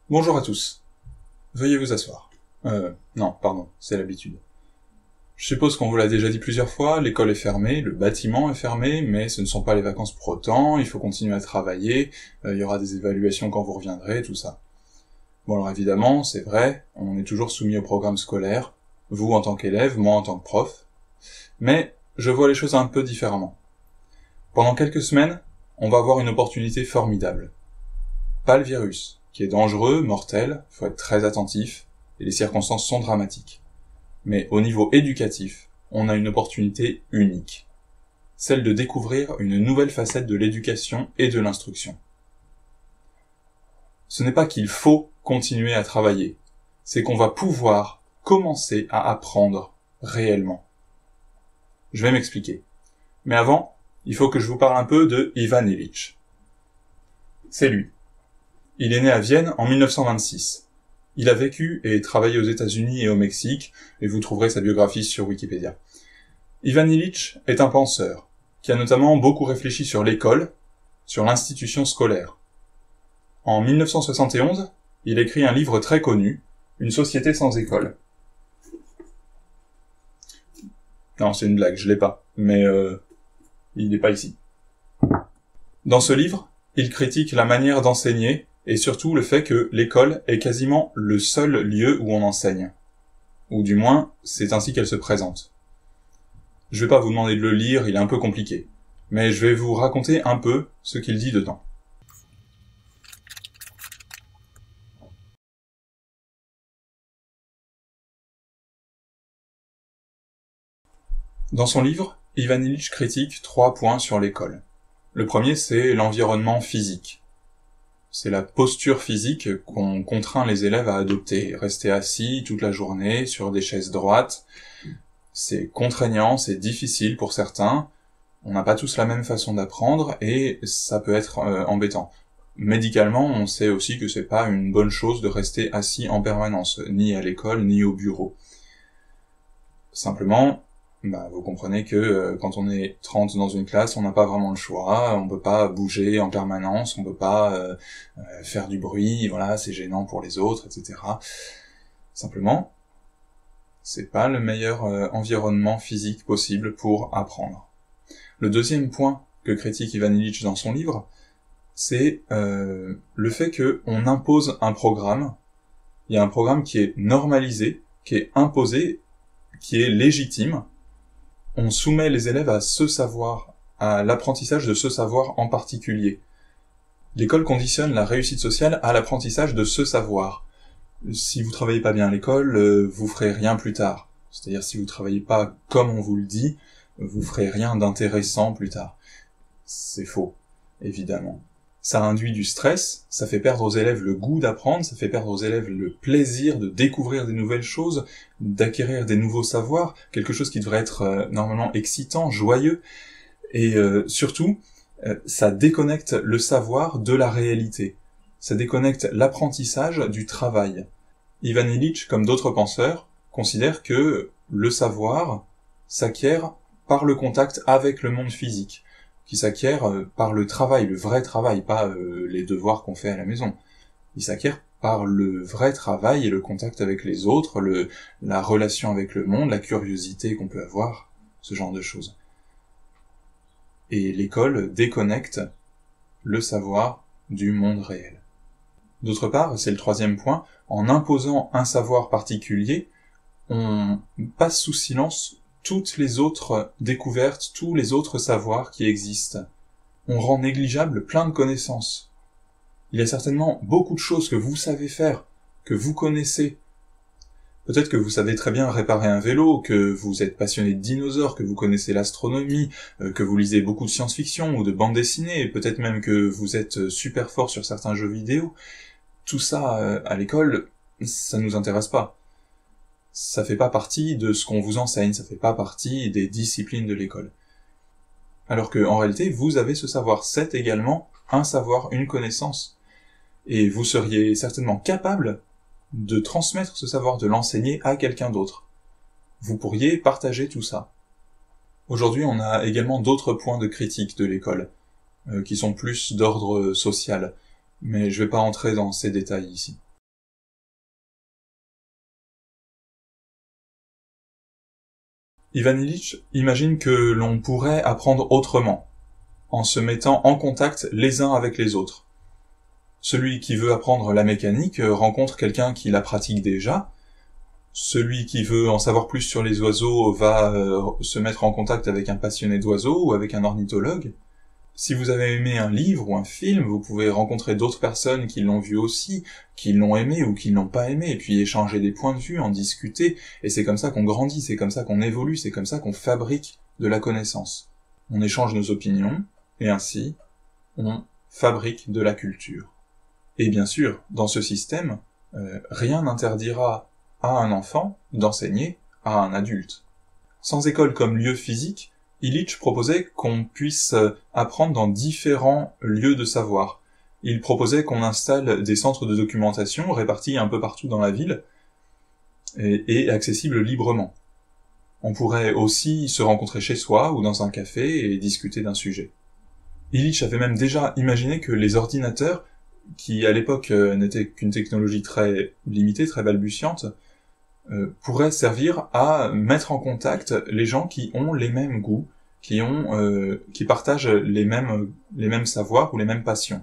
Bonjour à tous. Veuillez vous asseoir. Non, pardon, c'est l'habitude. Je suppose qu'on vous l'a déjà dit plusieurs fois, l'école est fermée, le bâtiment est fermé, mais ce ne sont pas les vacances pour autant, il faut continuer à travailler, il y aura des évaluations quand vous reviendrez, tout ça. Bon alors évidemment, c'est vrai, on est toujours soumis au programme scolaire, vous en tant qu'élève, moi en tant que prof, mais je vois les choses un peu différemment. Pendant quelques semaines, on va avoir une opportunité formidable. Pas le virus, qui est dangereux, mortel, faut être très attentif, et les circonstances sont dramatiques. Mais au niveau éducatif, on a une opportunité unique. Celle de découvrir une nouvelle facette de l'éducation et de l'instruction. Ce n'est pas qu'il faut continuer à travailler, c'est qu'on va pouvoir commencer à apprendre réellement. Je vais m'expliquer. Mais avant, il faut que je vous parle un peu de Ivan Illich. C'est lui. Il est né à Vienne en 1926. Il a vécu et travaillé aux États-Unis et au Mexique, et vous trouverez sa biographie sur Wikipédia. Ivan Illich est un penseur, qui a notamment beaucoup réfléchi sur l'école, sur l'institution scolaire. En 1971, il écrit un livre très connu, Une société sans école. Non, c'est une blague, je l'ai pas, mais il n'est pas ici. Dans ce livre, il critique la manière d'enseigner, et surtout le fait que l'école est quasiment le seul lieu où on enseigne. Ou du moins, c'est ainsi qu'elle se présente. Je vais pas vous demander de le lire, il est un peu compliqué. Mais je vais vous raconter un peu ce qu'il dit dedans. Dans son livre, Ivan Illich critique 3 points sur l'école. Le premier, c'est l'environnement physique. C'est la posture physique qu'on contraint les élèves à adopter. Rester assis toute la journée sur des chaises droites, c'est contraignant, c'est difficile pour certains. On n'a pas tous la même façon d'apprendre et ça peut être embêtant. Médicalement, on sait aussi que c'est pas une bonne chose de rester assis en permanence, ni à l'école, ni au bureau. Simplement, vous comprenez que quand on est 30 dans une classe, on n'a pas vraiment le choix, on peut pas bouger en permanence, on peut pas faire du bruit, voilà, c'est gênant pour les autres, etc. Simplement, c'est pas le meilleur environnement physique possible pour apprendre. Le deuxième point que critique Ivan Illich dans son livre, c'est le fait qu'on impose un programme. Il y a un programme qui est normalisé, qui est imposé, qui est légitime. On soumet les élèves à ce savoir, à l'apprentissage de ce savoir en particulier. L'école conditionne la réussite sociale à l'apprentissage de ce savoir. Si vous travaillez pas bien à l'école, vous ferez rien plus tard. C'est-à-dire si vous travaillez pas comme on vous le dit, vous ferez rien d'intéressant plus tard. C'est faux, évidemment. Ça induit du stress, ça fait perdre aux élèves le goût d'apprendre, ça fait perdre aux élèves le plaisir de découvrir des nouvelles choses, d'acquérir des nouveaux savoirs, quelque chose qui devrait être normalement excitant, joyeux, et surtout, ça déconnecte le savoir de la réalité. Ça déconnecte l'apprentissage du travail. Ivan Illich, comme d'autres penseurs, considère que le savoir s'acquiert par le contact avec le monde physique, qui s'acquiert par le travail, le vrai travail, pas les devoirs qu'on fait à la maison. Il s'acquiert par le vrai travail et le contact avec les autres, la relation avec le monde, la curiosité qu'on peut avoir, ce genre de choses. Et l'école déconnecte le savoir du monde réel. D'autre part, c'est le troisième point, en imposant un savoir particulier, on passe sous silence toutes les autres découvertes, tous les autres savoirs qui existent. On rend négligeable plein de connaissances. Il y a certainement beaucoup de choses que vous savez faire, que vous connaissez. Peut-être que vous savez très bien réparer un vélo, que vous êtes passionné de dinosaures, que vous connaissez l'astronomie, que vous lisez beaucoup de science-fiction ou de bande dessinée, peut-être même que vous êtes super fort sur certains jeux vidéo. Tout ça, à l'école, ça nous intéresse pas. Ça fait pas partie de ce qu'on vous enseigne, ça fait pas partie des disciplines de l'école. Alors que, en réalité, vous avez ce savoir, c'est également un savoir, une connaissance. Et vous seriez certainement capable de transmettre ce savoir, de l'enseigner à quelqu'un d'autre. Vous pourriez partager tout ça. Aujourd'hui, on a également d'autres points de critique de l'école, qui sont plus d'ordre social, mais je vais pas entrer dans ces détails ici. Ivan Illich imagine que l'on pourrait apprendre autrement, en se mettant en contact les uns avec les autres. Celui qui veut apprendre la mécanique rencontre quelqu'un qui la pratique déjà. Celui qui veut en savoir plus sur les oiseaux va se mettre en contact avec un passionné d'oiseaux ou avec un ornithologue. Si vous avez aimé un livre ou un film, vous pouvez rencontrer d'autres personnes qui l'ont vu aussi, qui l'ont aimé ou qui l'ont pas aimé, et puis échanger des points de vue, en discuter, et c'est comme ça qu'on grandit, c'est comme ça qu'on évolue, c'est comme ça qu'on fabrique de la connaissance. On échange nos opinions, et ainsi, on fabrique de la culture. Et bien sûr, dans ce système, rien n'interdira à un enfant d'enseigner à un adulte. Sans école comme lieu physique, Illich proposait qu'on puisse apprendre dans différents lieux de savoir. Il proposait qu'on installe des centres de documentation répartis un peu partout dans la ville et accessibles librement. On pourrait aussi se rencontrer chez soi ou dans un café et discuter d'un sujet. Illich avait même déjà imaginé que les ordinateurs, qui à l'époque n'étaient qu'une technologie très limitée, très balbutiante, pourrait servir à mettre en contact les gens qui ont les mêmes goûts, qui partagent les mêmes savoirs ou les mêmes passions.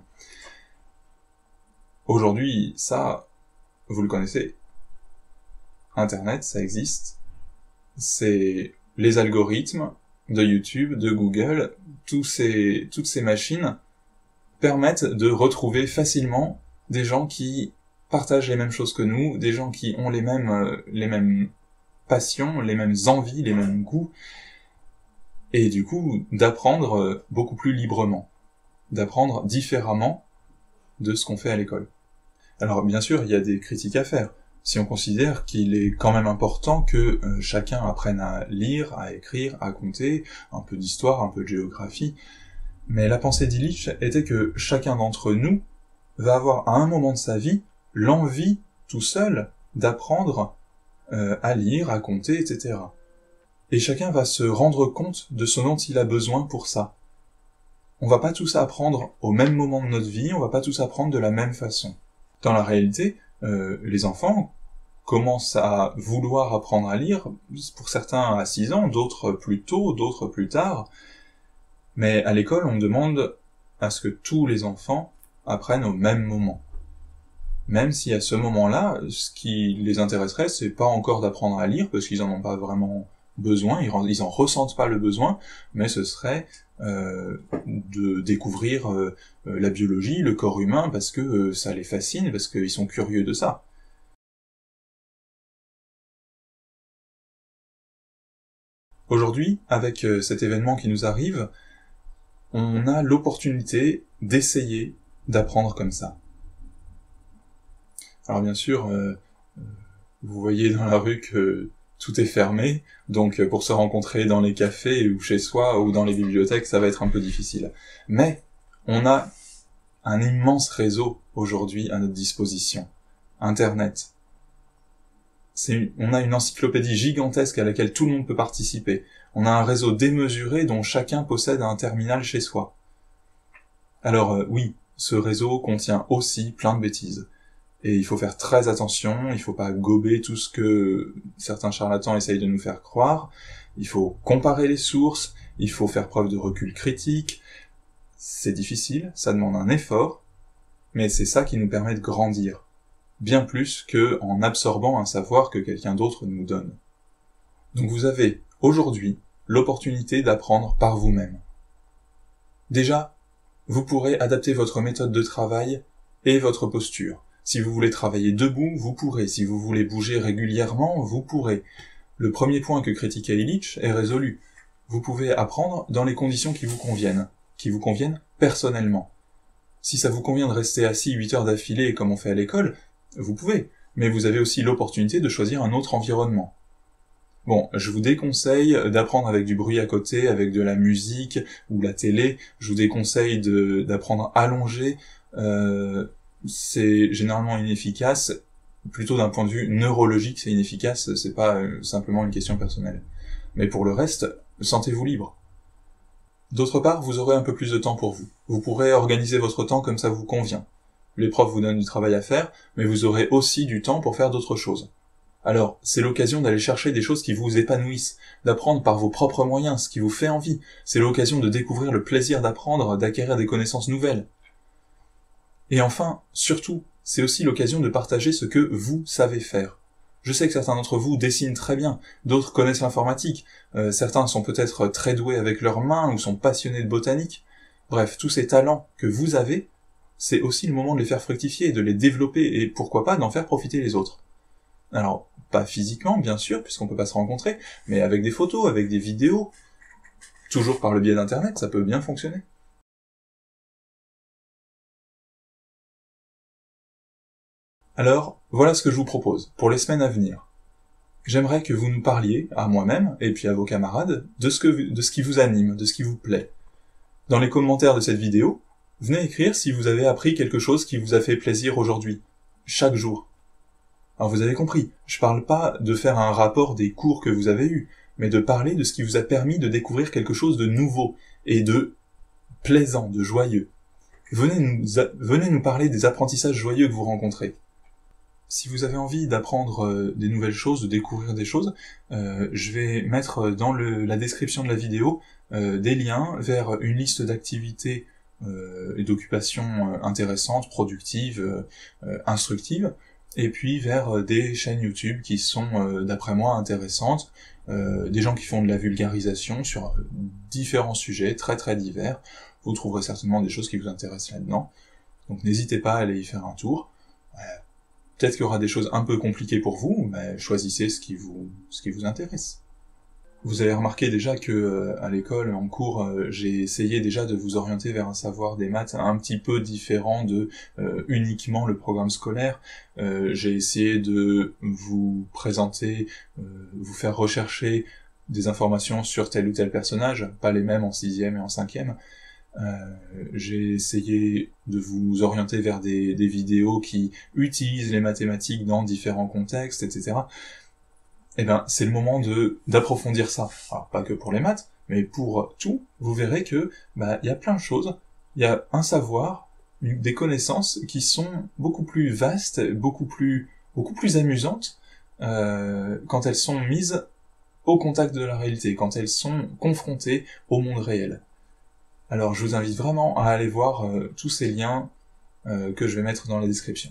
Aujourd'hui, ça, vous le connaissez. Internet, ça existe. C'est les algorithmes de YouTube, de Google, toutes ces machines permettent de retrouver facilement des gens qui partagent les mêmes choses que nous, des gens qui ont les mêmes passions, les mêmes envies, les mêmes goûts, et du coup, d'apprendre beaucoup plus librement, d'apprendre différemment de ce qu'on fait à l'école. Alors bien sûr, il y a des critiques à faire. Si on considère qu'il est quand même important que chacun apprenne à lire, à écrire, à compter, un peu d'histoire, un peu de géographie, mais la pensée d'Illich était que chacun d'entre nous va avoir à un moment de sa vie l'envie, tout seul, d'apprendre à lire, à compter, etc. Et chacun va se rendre compte de ce dont il a besoin pour ça. On va pas tous apprendre au même moment de notre vie, on va pas tous apprendre de la même façon. Dans la réalité, les enfants commencent à vouloir apprendre à lire, pour certains à 6 ans, d'autres plus tôt, d'autres plus tard, mais à l'école, on demande à ce que tous les enfants apprennent au même moment. Même si à ce moment-là, ce qui les intéresserait, c'est pas encore d'apprendre à lire, parce qu'ils en ont pas vraiment besoin, ils en ressentent pas le besoin, mais ce serait de découvrir la biologie, le corps humain, parce que ça les fascine, parce qu'ils sont curieux de ça. Aujourd'hui, avec cet événement qui nous arrive, on a l'opportunité d'essayer d'apprendre comme ça. Alors bien sûr, vous voyez dans la rue que tout est fermé, donc pour se rencontrer dans les cafés ou chez soi ou dans les bibliothèques, ça va être un peu difficile. Mais on a un immense réseau aujourd'hui à notre disposition. Internet. On a une encyclopédie gigantesque à laquelle tout le monde peut participer. On a un réseau démesuré dont chacun possède un terminal chez soi. Alors oui, ce réseau contient aussi plein de bêtises. Et il faut faire très attention, il faut pas gober tout ce que certains charlatans essayent de nous faire croire. Il faut comparer les sources, il faut faire preuve de recul critique. C'est difficile, ça demande un effort, mais c'est ça qui nous permet de grandir. Bien plus que en absorbant un savoir que quelqu'un d'autre nous donne. Donc vous avez, aujourd'hui, l'opportunité d'apprendre par vous-même. Déjà, vous pourrez adapter votre méthode de travail et votre posture. Si vous voulez travailler debout, vous pourrez. Si vous voulez bouger régulièrement, vous pourrez. Le premier point que critiquait Illich est résolu. Vous pouvez apprendre dans les conditions qui vous conviennent personnellement. Si ça vous convient de rester assis 8 heures d'affilée comme on fait à l'école, vous pouvez, mais vous avez aussi l'opportunité de choisir un autre environnement. Bon, je vous déconseille d'apprendre avec du bruit à côté, avec de la musique ou la télé. Je vous déconseille d'apprendre allongé. C'est généralement inefficace. Plutôt d'un point de vue neurologique, c'est inefficace. C'est pas simplement une question personnelle. Mais pour le reste, sentez-vous libre. D'autre part, vous aurez un peu plus de temps pour vous. Vous pourrez organiser votre temps comme ça vous convient. Les profs vous donnent du travail à faire, mais vous aurez aussi du temps pour faire d'autres choses. Alors, c'est l'occasion d'aller chercher des choses qui vous épanouissent, d'apprendre par vos propres moyens ce qui vous fait envie. C'est l'occasion de découvrir le plaisir d'apprendre, d'acquérir des connaissances nouvelles. Et enfin, surtout, c'est aussi l'occasion de partager ce que vous savez faire. Je sais que certains d'entre vous dessinent très bien, d'autres connaissent l'informatique, certains sont peut-être très doués avec leurs mains ou sont passionnés de botanique. Bref, tous ces talents que vous avez, c'est aussi le moment de les faire fructifier, de les développer et pourquoi pas d'en faire profiter les autres. Alors, pas physiquement, bien sûr, puisqu'on peut pas se rencontrer, mais avec des photos, avec des vidéos, toujours par le biais d'Internet, ça peut bien fonctionner. Alors, voilà ce que je vous propose, pour les semaines à venir. J'aimerais que vous nous parliez, à moi-même, et puis à vos camarades, de ce qui vous anime, de ce qui vous plaît. Dans les commentaires de cette vidéo, venez écrire si vous avez appris quelque chose qui vous a fait plaisir aujourd'hui, chaque jour. Alors vous avez compris, je parle pas de faire un rapport des cours que vous avez eus, mais de parler de ce qui vous a permis de découvrir quelque chose de nouveau, et de plaisant, de joyeux. Venez nous parler des apprentissages joyeux que vous rencontrez. Si vous avez envie d'apprendre des nouvelles choses, de découvrir des choses, je vais mettre dans la description de la vidéo des liens vers une liste d'activités et d'occupations intéressantes, productives, instructives, et puis vers des chaînes YouTube qui sont, d'après moi, intéressantes, des gens qui font de la vulgarisation sur différents sujets très très divers. Vous trouverez certainement des choses qui vous intéressent là-dedans, donc n'hésitez pas à aller y faire un tour. Peut-être qu'il y aura des choses un peu compliquées pour vous, mais choisissez ce qui vous intéresse. Vous avez remarqué déjà que à l'école, en cours, j'ai essayé déjà de vous orienter vers un savoir des maths un petit peu différent de uniquement le programme scolaire. J'ai essayé de vous présenter, vous faire rechercher des informations sur tel ou tel personnage, pas les mêmes en 6e et en 5e. J'ai essayé de vous orienter vers des vidéos qui utilisent les mathématiques dans différents contextes, etc. Eh ben, c'est le moment d'approfondir ça. Alors, pas que pour les maths, mais pour tout, vous verrez que, y a plein de choses. Il y a un savoir, des connaissances qui sont beaucoup plus vastes, beaucoup plus amusantes, quand elles sont mises au contact de la réalité, quand elles sont confrontées au monde réel. Alors je vous invite vraiment à aller voir tous ces liens que je vais mettre dans la description.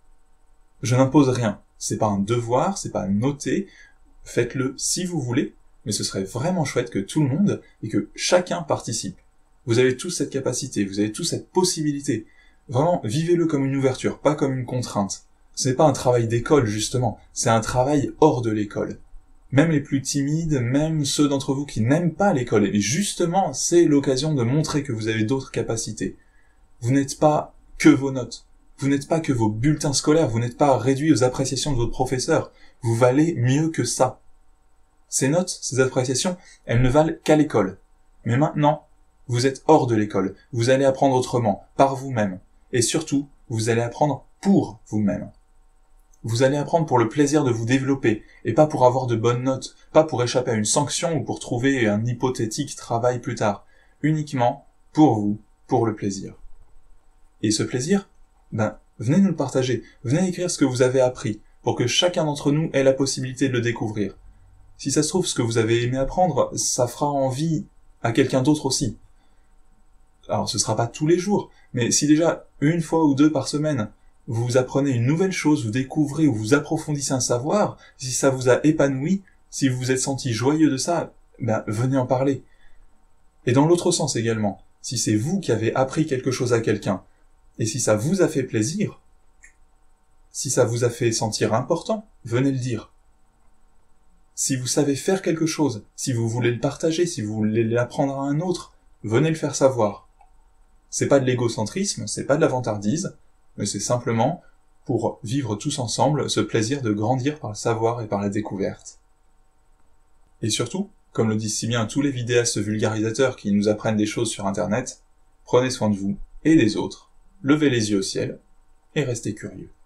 Je n'impose rien, c'est pas un devoir, c'est pas noté, faites-le si vous voulez, mais ce serait vraiment chouette que tout le monde et que chacun participe. Vous avez tous cette capacité, vous avez tous cette possibilité. Vraiment, vivez-le comme une ouverture, pas comme une contrainte. C'est pas un travail d'école justement, c'est un travail hors de l'école. Même les plus timides, même ceux d'entre vous qui n'aiment pas l'école, et justement, c'est l'occasion de montrer que vous avez d'autres capacités. Vous n'êtes pas que vos notes, vous n'êtes pas que vos bulletins scolaires, vous n'êtes pas réduit aux appréciations de votre professeur, vous valez mieux que ça. Ces notes, ces appréciations, elles ne valent qu'à l'école. Mais maintenant, vous êtes hors de l'école, vous allez apprendre autrement, par vous-même, et surtout, vous allez apprendre pour vous-même. Vous allez apprendre pour le plaisir de vous développer, et pas pour avoir de bonnes notes, pas pour échapper à une sanction ou pour trouver un hypothétique travail plus tard, uniquement pour vous, pour le plaisir. Et ce plaisir, venez nous le partager, venez écrire ce que vous avez appris, pour que chacun d'entre nous ait la possibilité de le découvrir. Si ça se trouve, ce que vous avez aimé apprendre, ça fera envie à quelqu'un d'autre aussi. Alors ce sera pas tous les jours, mais si déjà une fois ou deux par semaine, vous apprenez une nouvelle chose, vous découvrez ou vous approfondissez un savoir, si ça vous a épanoui, si vous vous êtes senti joyeux de ça, venez en parler. Et dans l'autre sens également, si c'est vous qui avez appris quelque chose à quelqu'un, et si ça vous a fait plaisir, si ça vous a fait sentir important, venez le dire. Si vous savez faire quelque chose, si vous voulez le partager, si vous voulez l'apprendre à un autre, venez le faire savoir. C'est pas de l'égocentrisme, c'est pas de la vantardise, mais c'est simplement pour vivre tous ensemble ce plaisir de grandir par le savoir et par la découverte. Et surtout, comme le disent si bien tous les vidéastes vulgarisateurs qui nous apprennent des choses sur Internet, prenez soin de vous et des autres, levez les yeux au ciel et restez curieux.